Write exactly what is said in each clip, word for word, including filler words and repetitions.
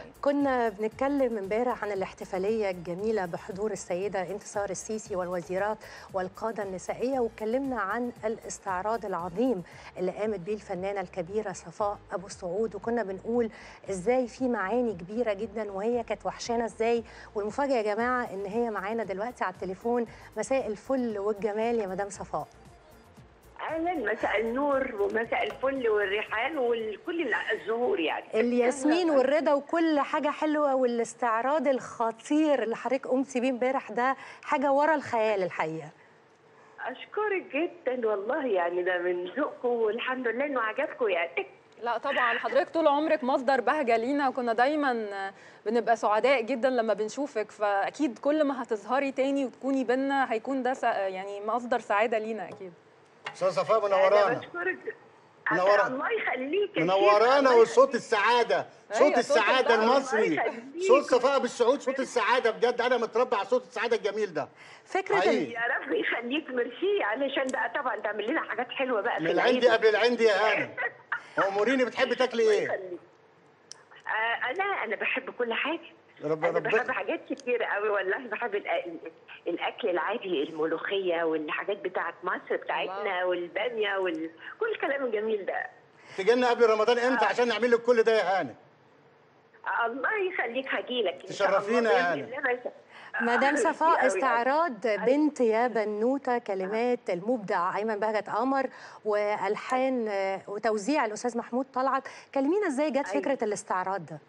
كنا بنتكلم امبارح عن الاحتفالية الجميلة بحضور السيدة انتصار السيسي والوزيرات والقادة النسائية، واتكلمنا عن الاستعراض العظيم اللي قامت بيه الفنانة الكبيرة صفاء أبو السعود، وكنا بنقول ازاي في معاني كبيرة جدا وهي كانت وحشانة ازاي. والمفاجأة يا جماعة ان هي معانا دلوقتي على التليفون. مساء الفل والجمال يا مدام صفاء. اهلا، مساء النور ومساء الفل والريحان وكل الزهور يعني. الياسمين والرضا وكل حاجه حلوه، والاستعراض الخطير اللي حضرتك قمتي بيه امبارح ده حاجه ورا الخيال الحقيقه. اشكرك جدا والله، يعني ده من ذوقكم والحمد لله انه عجبكم يعني. لا طبعا حضرتك طول عمرك مصدر بهجه لينا، وكنا دايما بنبقى سعداء جدا لما بنشوفك، فاكيد كل ما هتظهري تاني وتكوني بينا هيكون ده يعني مصدر سعاده لينا اكيد. استاذه صفاء منورانا. انا بشكرك. منورانا الله يخليك. منورانا، وصوت السعاده، صوت السعاده المصري، صوت صفاء بالسعود، صوت السعاده بجد. انا متربى على صوت السعاده الجميل ده. فكره يا رب يخليك، ميرسي، علشان بقى طبعا تعمل لنا حاجات حلوه بقى من العندي قبل العندي يا هانم. اموريني، بتحبي تاكلي ايه؟ آه انا انا بحب كل حاجه. رب انا رب بحب حاجات كتير قوي والله. بحب الاكل العادي، الملوخيه والحاجات بتاعت مصر بتاعتنا والباميه وكل الكلام الجميل ده. تجي لنا قبل رمضان امتى آه. عشان نعمل لك كل ده يا هانم؟ الله يخليك، هجيلك تشرفينا يا هانم. مدام صفاء، استعراض بنت يا بنوته، كلمات المبدع ايمن بهجت قمر والحان وتوزيع الاستاذ محمود طلعت. كلمينا ازاي جت فكره الاستعراض ده؟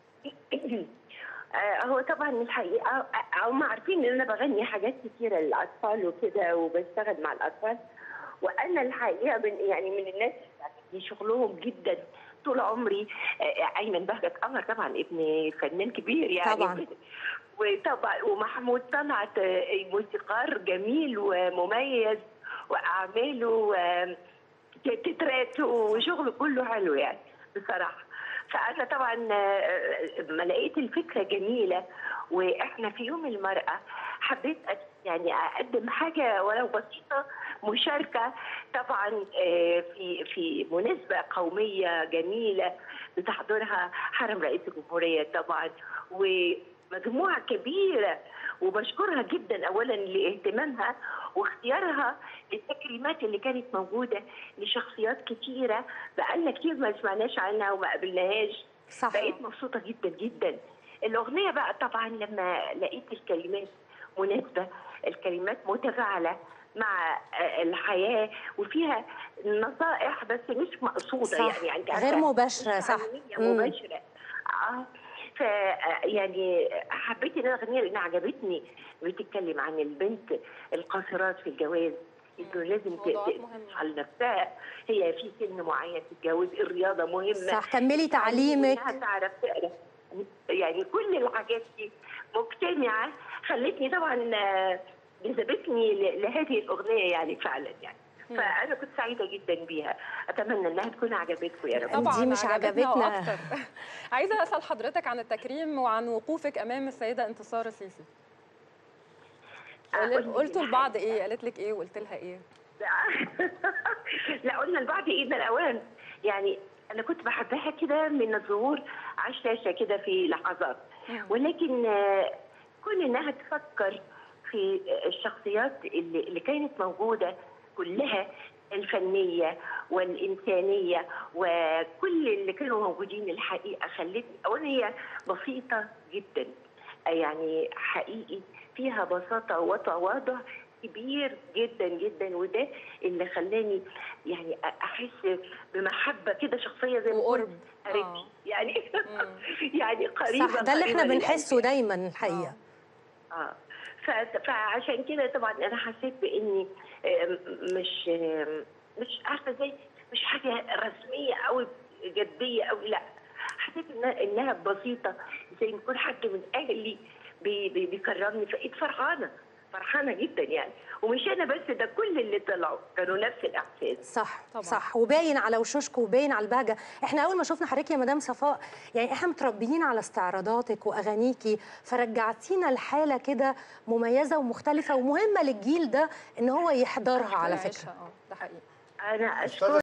هو طبعا الحقيقه هم عارفين ان انا بغني حاجات كتيره للاطفال وكده وبشتغل مع الاطفال، وانا الحقيقه من يعني من الناس اللي شغلهم جدا طول عمري. ايمن بهجت قمر طبعا ابن فنان كبير يعني طبعا، وطبعا ومحمود طلعت موسيقار جميل ومميز، واعماله تتراته وشغله كله حلو يعني بصراحه. فأنا طبعا ما لقيت الفكرة جميلة، وإحنا في يوم المرأة حبيت يعني أقدم حاجة ولو بسيطة، مشاركة طبعا في في مناسبة قومية جميلة بتحضرها حرم رئيس الجمهورية طبعا، ومجموعة كبيرة، وبشكرها جدا أولا لاهتمامها واختيارها للتكريمات اللي كانت موجوده لشخصيات كتيره بقالنا كتير ما سمعناش عنها وما قابلناهاش. صح. بقيت مبسوطه جدا جدا. الاغنيه بقى طبعا لما لقيت الكلمات مناسبه، الكلمات متفاعله مع الحياه وفيها نصائح بس مش مقصوده. صح. يعني يعني غير مباشره. صح، مباشره. اه ف يعني حبيت ان انا اغنيها لان عجبتني. بتتكلم عن البنت القاصرات في الجواز، انه لازم تسعى لنفسها، هي في سن معين تتجوز، الرياضه مهمه. صح، كملي تعليمك، انها تعرف تقرا، يعني كل الحاجات دي مجتمعه خلتني طبعا جذبتني لهذه الاغنيه يعني فعلا يعني. فانا كنت سعيده جدا بيها، اتمنى انها تكون عجبتكم يا رب. طبعا دي مش عجبتنا اكتر. عايزه اسال حضرتك عن التكريم وعن وقوفك امام السيده انتصار السيسي. قلتوا لبعض ايه؟ قالت لك ايه وقلت لها ايه؟ لا قلنا لبعض ايه من الاوان. يعني انا كنت بحبها كده من الظهور على الشاشه كده في لحظات، ولكن كون انها تفكر في الشخصيات اللي, اللي كانت موجوده كلها، الفنيه والانسانيه وكل اللي كانوا موجودين، الحقيقه خلتني اولا هي بسيطه جدا، يعني حقيقي فيها بساطه وتواضع كبير جدا جدا، وده اللي خلاني يعني احس بمحبه كده شخصيه زي ما قلت قريبتي يعني يعني قريبه. صح، ده اللي احنا بنحسه دايما الحقيقه. اه, آه. فعشان كده طبعا انا حسيت باني مش مش عارفه ازاي، مش حاجه رسميه او جديه او لا، حسيت انها انها بسيطه زي ما يكون حد من اهلي بيكرمني، فبقيت فرحانه فرحانه جدا يعني. ومش انا بس، ده كل اللي طلعوا كانوا نفس الاحساس. صح طبعا. صح، وباين على وشوشكم وباين على البهجه. احنا اول ما شفنا حضرتك يا مدام صفاء يعني احنا متربيين على استعراضاتك واغانيكي، فرجعتينا لحاله كده مميزه ومختلفه ومهمه للجيل ده ان هو يحضرها على فكره. اه ده حقيقي. انا اشكر